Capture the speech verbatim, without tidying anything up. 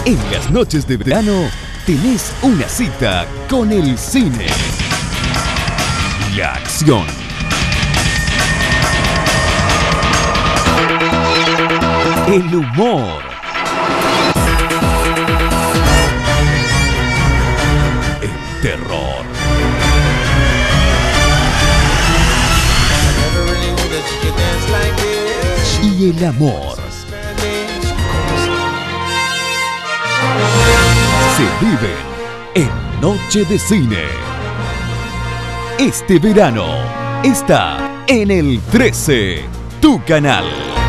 En las noches de verano tenés una cita con el cine, la acción, el humor, el terror y el amor. Se viven en Noche de Cine. Este verano está en el trece, tu canal.